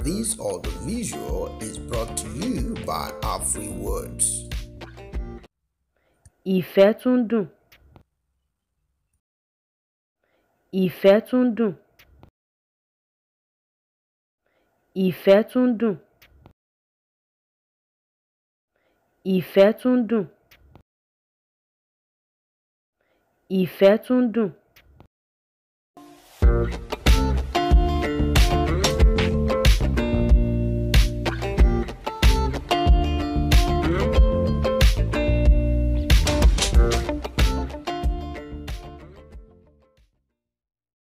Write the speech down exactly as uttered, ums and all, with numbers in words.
This audiovisual is brought to you by Afriwords. Ìfẹ́ tún dùn. Ìfẹ́ tún dùn. Ìfẹ́ tún dùn. Ìfẹ́ tún dùn. Ìfẹ́ tún dùn.